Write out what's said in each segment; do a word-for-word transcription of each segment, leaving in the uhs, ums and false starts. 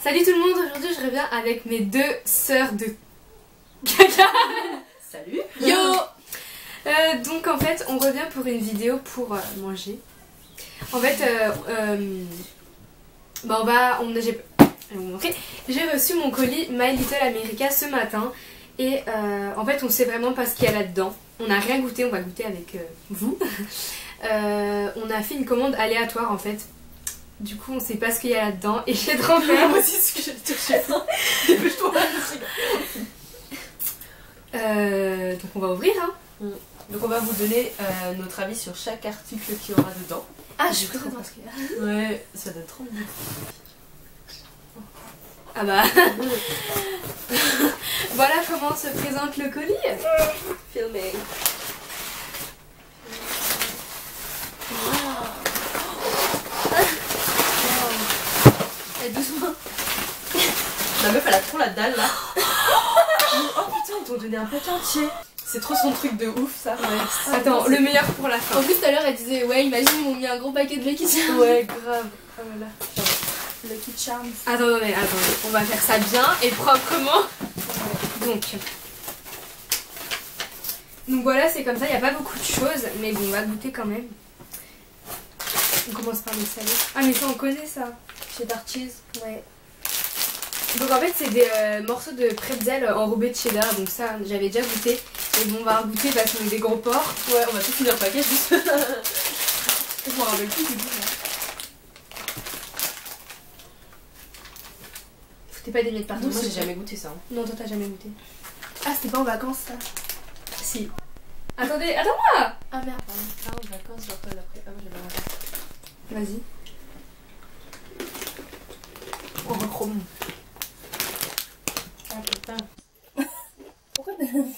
Salut tout le monde, aujourd'hui je reviens avec mes deux sœurs de caca. Salut. Yo euh, Donc en fait on revient pour une vidéo pour euh, manger. En fait euh, euh, bah on va, on j'ai, je vais vous montrer. J'ai reçu mon colis My Little America ce matin. Et euh, en fait on sait vraiment pas ce qu'il y a là-dedans. On n'a rien goûté, on va goûter avec euh, vous. euh, on a fait une commande aléatoire en fait. Du coup on sait pas ce qu'il y a là-dedans et j'ai trop peur. Moi aussi ce que j'ai cherché. Dépêche-toi. euh, Donc on va ouvrir hein. Donc on va vous donner euh, notre avis sur chaque article qu'il y aura dedans. Ah je suis très contente ce qu'il y a. Ouais, ça donne trop bien. Ah bah voilà comment se présente le colis. Filmé. Et doucement. La meuf elle a trop la dalle là. Oh putain ils t'ont donné un paquet entier. C'est trop son truc de ouf ça. Ouais. Attends, le meilleur pour la fin. En plus tout à l'heure elle disait ouais imagine ils m'ont mis un gros paquet de Lucky Charms. Ouais grave. Oh là là. Lucky Charms. Attendez, attendez, on va faire ça bien et proprement. Donc, donc voilà, c'est comme ça, il n'y a pas beaucoup de choses, mais bon, on va goûter quand même. On commence par les salés. Ah mais ça on connaît ça. Cheddar cheese. Ouais. Donc en fait c'est des euh, morceaux de pretzel enrobés de cheddar, donc ça j'avais déjà goûté. Et bon on va goûter parce qu'on est des gros porcs. Ouais on va tout finir le paquet juste. Je m'en rappelle plus du coup. Foutez pas des miettes partout. Moi j'ai jamais goûté ça. Hein. Non toi t'as jamais goûté. Ah c'était pas en vacances ça. Si. Attendez, attends-moi. Ah merde pardon. Ah en vacances genre toi d'après. Ah moi j'avais en vacances. Vas-y. Oh rechrome. Ah putain. Pourquoi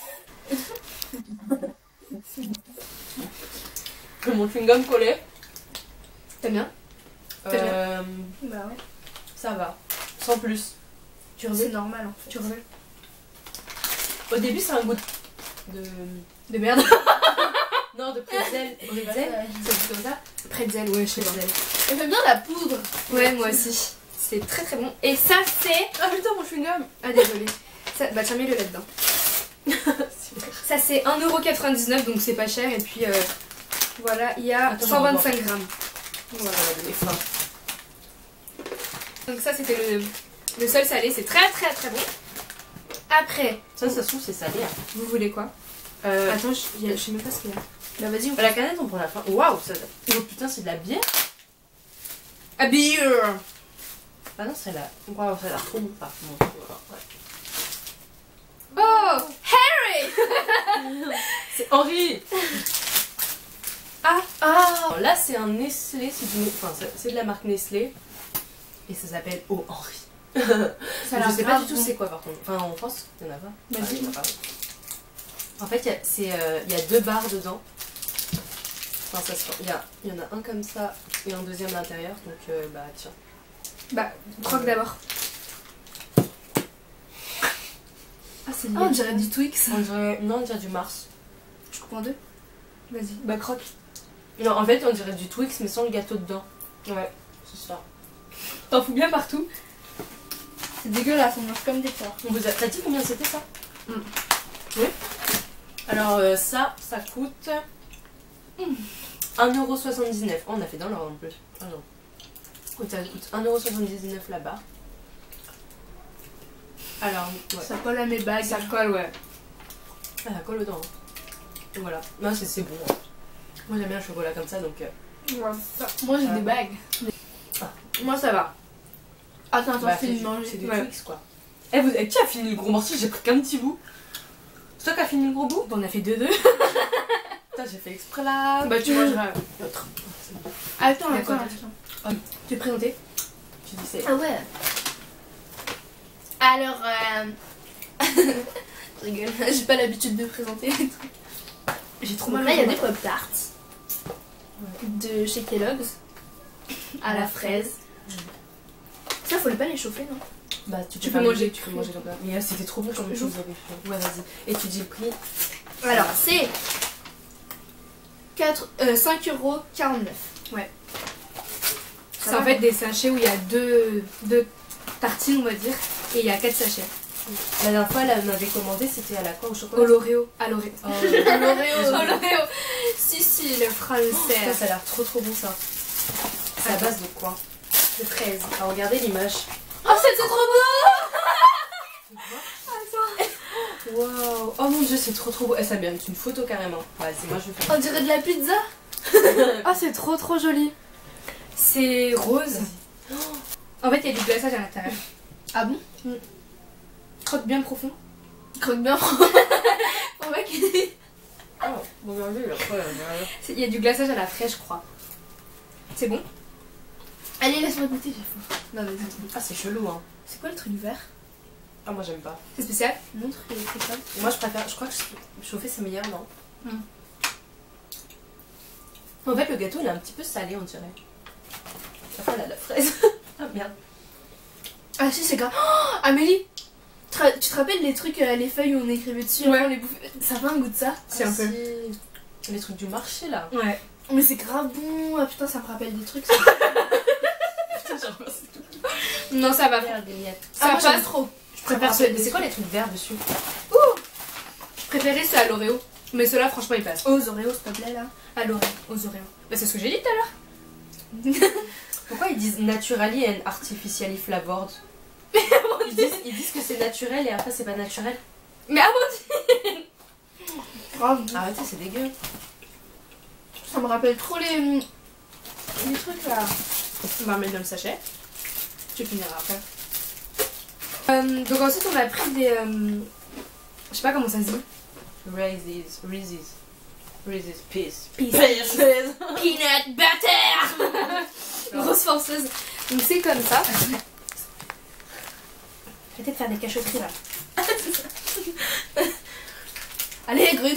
Mon chewing-gum collé. T'aimes bien? Euh, Bah ouais. ça va. Sans plus. Tu C'est reveux? normal en fait. Tu reveux? Au début c'est un goût de... De merde. Non de pretzel. Pretzel. Ouais. Ça goûte comme ça. Pretzel, ouais, je sais pas. J'aime bien la poudre. Ouais, moi aussi. C'est très très bon. Et ça, c'est. Ah putain mon chewing-gum. Ah, désolé. Ça... Bah, tiens, mets-le là-dedans. Ça, c'est un euro quatre-vingt-dix-neuf, donc c'est pas cher. Et puis, euh, voilà, il y a Attends, cent vingt-cinq grammes. Voilà. Ça va donner faim. Donc, ça, c'était le, le seul salé. C'est très très très bon. Après, Ça ça se trouve c'est salé. Hein. vous voulez quoi? Euh, Attends, je, je sais même pas ce qu'il y a. Bah vas-y on la canette on prend la fin. Waouh ça... Oh putain c'est de la bière. Ah, beer! Ah non c'est la... Waouh ça a l'air trop bon par contre. Ouais. Oh! Harry! C'est Henri. Ah! Ah Alors là c'est un Nestlé, c'est du... enfin, c'est de la marque Nestlé. Et ça s'appelle Oh Henri. Ça a l'air je sais pas grave du tout bon. c'est quoi par contre. Enfin en France il y en a pas. Vas-y. Ouais, il y en a pas. En fait il y, a, c'est, euh, il y a deux barres dedans. Enfin ça se... il, y a, il y en a un comme ça et un deuxième à l'intérieur. Donc euh, bah tiens. Bah, croque d'abord. Ah, c'est Ah on dirait du Twix. On dirait... Non on dirait du Mars. Je coupe en deux. Vas-y, bah, croque. Non en fait on dirait du Twix mais sans le gâteau dedans. Ouais c'est ça. T'en fous bien partout. C'est dégueulasse, on mange comme des porcs. On vous a... T'as dit combien c'était ça? Mm. Oui. Alors euh, ça, ça coûte un euro soixante-dix-neuf. Oh, on a fait dans l'ordre en plus. Ah non. Oh, ça coûte un euro soixante-dix-neuf là-bas. Alors, ouais. Ça colle à mes bagues. Ça colle, ouais. Ah, ça colle dedans. Hein. Et voilà. Non, c'est bon. Hein. Moi j'aime bien le chocolat comme ça donc. Euh... Ouais. Moi j'ai Ah. des bagues. Moi, ça va. Attends, attends, bah, fais c'est de du, manger. c'est du Ouais. Twix quoi. Eh, vous... eh, qui a fini le gros morceau? J'ai pris qu'un petit bout. C'est toi qui as fini le gros bout? Bon, on a fait deux deux. Putain, j'ai fait exprès là. Bah, tu mangeras. L'autre. C'est bon. Attends, Il y a attends, quoi attends. Tu es présenté? Tu dis c'est. Ah ouais. Alors, euh... je rigole, j'ai pas l'habitude de présenter les trucs. J'ai trop Donc mal. là, il y a au des ventre. Pop-Tarts de chez Kellogg's à la fraise. Ça, faut pas les chauffer, non? Bah, tu, Tu peux peux pas manger, tu peux manger comme ça. Mais euh, c'était trop bon comme Je chose. Ouais, vas-y. Et tu dis le prix? Alors, c'est cinq euros quarante-neuf. Ouais. C'est en fait des sachets où il y a deux, deux tartines, on va dire. Et il y a quatre sachets. La dernière fois, elle m'avait commandé, c'était à la quoi au chocolat? Au L'Oreo. À l'Oreo. Oh, À l'Oreo. Au L'Oreo. Si, si, le français. ça, ça a l'air trop trop bon ça. C'est à base de quoi? De fraises. Alors regardez l'image. Oh, c'est trop beau. Attends. Waouh. Oh mon dieu, c'est trop trop beau. Et ça mérite une photo carrément. Ouais, c'est moi je vais faire. On dirait de la pizza. Ah, c'est trop trop joli. C'est rose. En fait, il y a du glaçage à l'intérieur. Ah bon? Croque bien profond. Croque bien. Pour mec. Oh, regardez la preuve. C'est- Il y a du glaçage à la fraise, je crois. C'est bon? Allez, laisse-moi goûter, j'ai faim. Non, vas-y. Ah, c'est chelou hein. C'est quoi le truc vert? Ah, moi j'aime pas. C'est spécial? Montre les trucs ça. Moi je préfère, je crois que chauffer c'est meilleur, non? Mm. En fait, le gâteau il est un petit peu salé, on dirait. Après, elle a la fraise. Ah merde. Ah si, c'est grave. Oh, Amélie, tu te ra- tu te rappelles les trucs, euh, les feuilles où on écrivait dessus, Ouais. on les bouffait. Ça fait un goût de ça. C'est un peu. Si. Les trucs du marché là. Ouais. Mais c'est grave bon. Ah putain, ça me rappelle des trucs. Ça. Putain, j'en remercie. Non, ça va. Merde, des miettes. Ah, Ça moi j'aime passe. trop. Je préfère Ah, ceux mais c'est quoi les trucs verts dessus? Je préférais ceux à l'Oreo. Mais ceux-là, franchement, ils passent. Aux Oreos, s'il te plaît là. À l'Oreo. Aux Oreos. Bah, c'est ce que j'ai dit tout à l'heure. Pourquoi ils disent naturally and artificially flavored? ils, disent, ils disent que c'est naturel et après c'est pas naturel. Mais avant, Grave. Arrêtez, c'est dégueu. Ça me rappelle trop les, les trucs là. on va remettre dans le sachet. Tu finiras après. Euh, donc ensuite, on a pris des... euh, je sais pas comment ça se dit. Reese's, Reese's, Reese's Peace. Peanut butter. Grosse forceuse. Donc c'est comme ça. Arrêtez de faire des cachotteries là. Allez, Grut.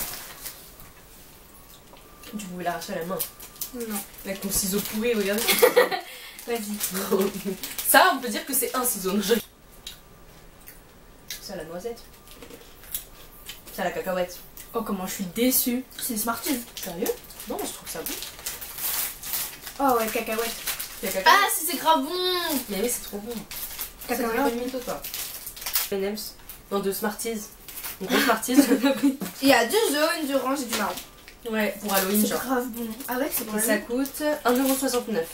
Tu pouvais l'arracher à la main. Non. Avec ton ciseau pourri, regardez. Vas-y. Ça, on peut dire que c'est un ciseau. Non, je- C'est à la noisette. C'est à la cacahuète. Oh, comment je suis déçue. C'est Smarties. Sérieux? Non, je trouve ça bon. Oh ouais, cacahuète. La cacahuète. Ah, si, c'est grave bon. Mais oui, c'est trop bon. Cacahuète. C'est une mytho, toi. M and M's. Non, de Smarties. Une grosse Smarties. Il y a du jaune, du orange et du marron. Ouais, pour Halloween, C'est genre. grave bon. Ah ouais, c'est bon. Et ça coûte un euro soixante-neuf.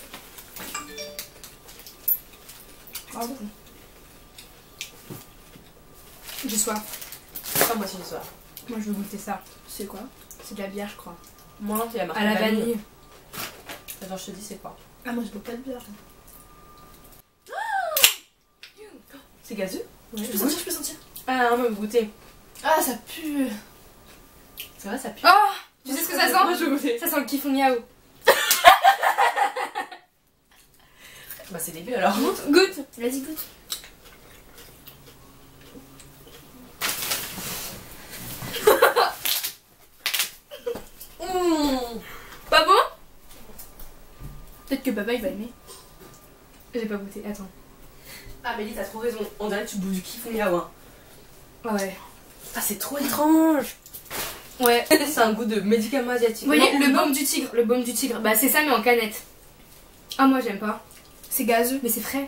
Grave bon. J'ai soif. Ah, moi aussi, j'ai soif. Moi je veux goûter ça. C'est quoi? C'est de la bière, je crois. Moi, il y a marqué À la vanille. Attends, je te dis, c'est quoi? Ah, moi je bois pas de bière. C'est gazeux? Je peux sentir, je peux sentir. Ah, on va goûter. Ah, ça pue. C'est vrai, ça pue. Oh, tu sais ce que ça Moi, sent? je veux goûter. Ça sent le kiffon miaou. Bah, c'est dégueu alors. Goûte. Vas-y, goûte. Mmh. Pas bon? Peut-être que papa il va aimer. J'ai pas goûté, attends. Ah, Mélie, t'as trop raison. On dirait que tu bouffes du kiff miaou. Hein. Ah ouais. Ah, c'est trop étrange. Ouais. C'est un goût de médicament asiatique. Vous voyez, Non, le non. baume du tigre. Le baume du tigre. Bah c'est ça mais en canette. Ah moi j'aime pas. C'est gazeux. Mais c'est frais.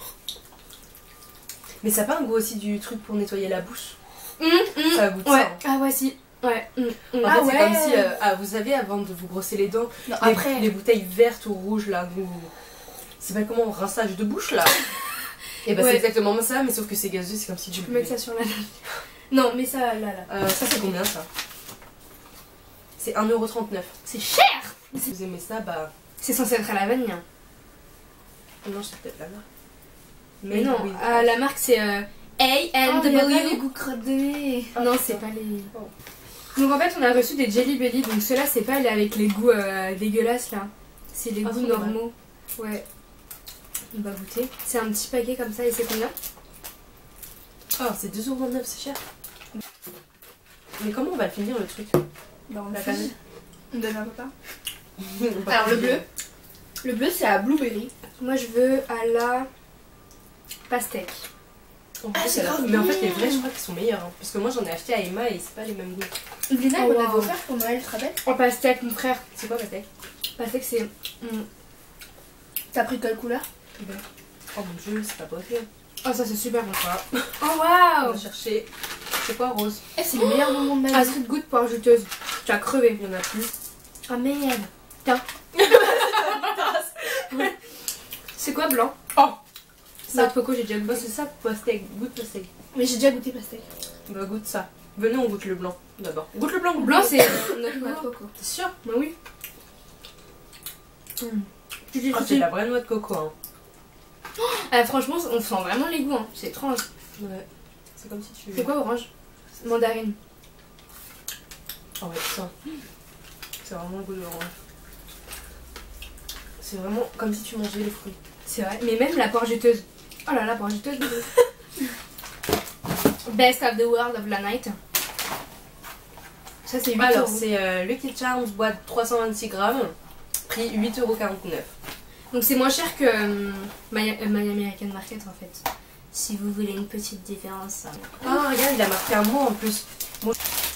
Mais ça a pas un goût aussi du truc pour nettoyer la bouche? Hum, hum. Ça a goût de Ouais. ça. hein. Ah ouais si. Ouais. hum, hum. En Ah fait, c'est ouais. comme si, euh, ah, vous savez, avant de vous brosser les dents, Non, les, après. les bouteilles vertes ou rouges là, vous. C'est pas comment rinçage de bouche là. Et bah, Ouais. c'est exactement ça, mais sauf que c'est gazeux, c'est comme si tu Je peux mettre ça sur la lame. Non mais ça là là. Euh, ça, c'est combien ça? C'est un euro trente-neuf. C'est cher. Si vous aimez ça, bah. C'est censé être à la vanille. Hein. Non, c'est peut-être la marque. Mais non, oui. euh, la marque c'est euh, A Oh, il y a and pas les W. goûts crottes de nez. Non, c'est pas les. Oh. Donc en fait, on a reçu des Jelly Belly. Donc ceux-là, c'est pas les avec les goûts euh, dégueulasses là. C'est les Ah, goûts c'est normaux. Ouais. On va goûter. C'est un petit paquet comme ça et c'est combien? Oh, c'est deux euros vingt-neuf, c'est cher. Mais comment on va le finir le truc? Bah, on La l'a canette. On donne à papa. On va Alors, le finir. bleu. Le bleu, c'est à blueberry. Moi, je veux à la pastèque. En Ah, fait, c'est elle a- grave Mais en fait, bon. les vrais, je crois qu'ils sont meilleurs. hein. Parce que moi, j'en ai acheté à Emma et c'est pas les mêmes goûts. Lina, Oh, on avait wow. offert pour Noël, tu te rappelles? En pastèque, mon frère. C'est quoi, Patek? Pastèque, c'est. hum, T'as pris quelle couleur? Oh mon dieu, c'est pas possible. Oh, ça c'est super bon. Voilà. Oh On waouh. va chercher. C'est quoi rose? Eh, c'est le meilleur moment de ma vie. Astrid goutte poire juteuse. Tu as crevé. Il y en a plus. Ah merde. C'est quoi blanc? Oh. Ça, coco, j'ai déjà Bah, goûté. c'est ça, pastèque. Goûte pastèque. Mais j'ai déjà goûté pastèque. Bah, goûte ça. Venez, on goûte le blanc d'abord. Goûte le blanc. goûte Blanc, le c'est euh, notre Noix de coco. coco. T'es sûr? Bah oui. Mm. Tu dis Ah, c'est de la vraie noix de coco. Hein. Ah, franchement, on sent vraiment les goûts. Hein. C'est étrange. Ouais. C'est comme si tu. C'est quoi orange? Mandarine. Oh ouais, putain. C'est vraiment le goût de l'orange. C'est vraiment comme si tu mangeais les fruits. C'est vrai. Mais même la poire juteuse. Oh là là, poire juteuse. Best of the world of la night. Ça, c'est huit Alors, euros. c'est euh, Lucky Charms, boîte trois cent vingt-six grammes, prix huit euros quarante-neuf. Donc, c'est moins cher que euh, My, euh, My American Market en fait. Si vous voulez une petite différence. Hein. Ah, regarde, il a marqué un mot en plus. Moi,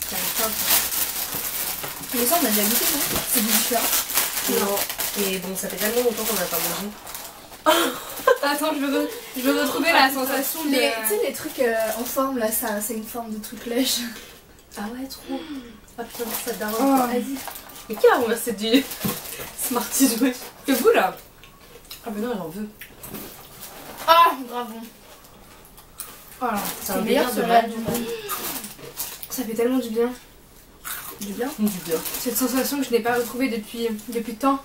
Mais ça, on a déjà goûté, non? C'est du différent. non. Mais bon, ça fait tellement longtemps qu'on n'a pas mangé. Attends, je veux, je veux retrouver la sensation de. Les, tu sais, les trucs euh, en forme là, ça, c'est une forme de truc lèche. Ah ouais, trop. Ah putain, ça daronne. Oh. Vas-y. Mais qui a ramassé du Smarties, ouais. C'est vous là. Ah mais non, j'en veux. Ah, bravo. Voilà. C'est C'est un meilleur délire que de le mal. reste du monde. Ça fait tellement du bien. Du bien. Du bien. Cette sensation que je n'ai pas retrouvée depuis, depuis tant.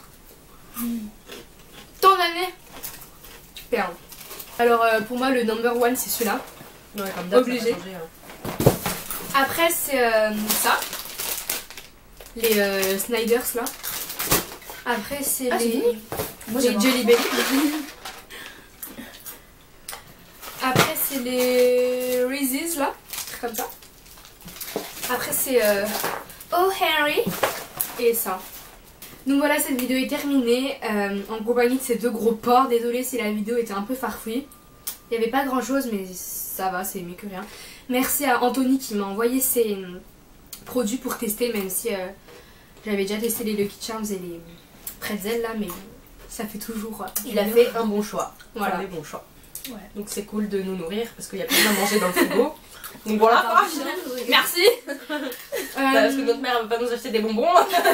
Tant d'années. Super. Alors euh, pour moi le number one c'est celui-là. Ouais, comme d'hab, Obligé. ça va changer, hein. Après c'est euh, ça. Les euh, Snyders là. Après c'est Ah, c'est les, fini. Moi, les j'adore. Jelly Belly. Après c'est les Reese's là. Comme ça. Après c'est euh, Oh Harry. Et ça. Donc voilà, cette vidéo est terminée euh, en compagnie de ces deux gros porcs. Désolée si la vidéo était un peu farfouille. Il n'y avait pas grand chose mais ça va, c'est mieux que rien. Merci à Anthony qui m'a envoyé ses euh, produits pour tester, même si euh, j'avais déjà testé les Lucky Charms et les pretzels là, mais ça fait toujours... euh, Il a fait un bon choix. Voilà. Enfin, des bons choix. Ouais. Donc c'est cool de nous nourrir parce qu'il y a plein à manger dans le frigo. Donc voilà. Merci. Bah, Euh, parce que notre mère ne veut pas nous acheter des bonbons.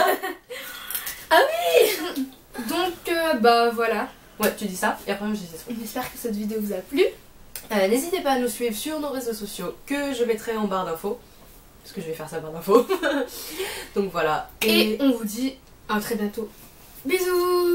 donc euh, bah voilà. Ouais, tu dis ça et après moi je dis ça. J'espère que cette vidéo vous a plu. Euh, N'hésitez pas à nous suivre sur nos réseaux sociaux que je mettrai en barre d'infos. Parce que je vais faire ça barre d'infos. Donc voilà. Et on vous dit à très bientôt. Bisous.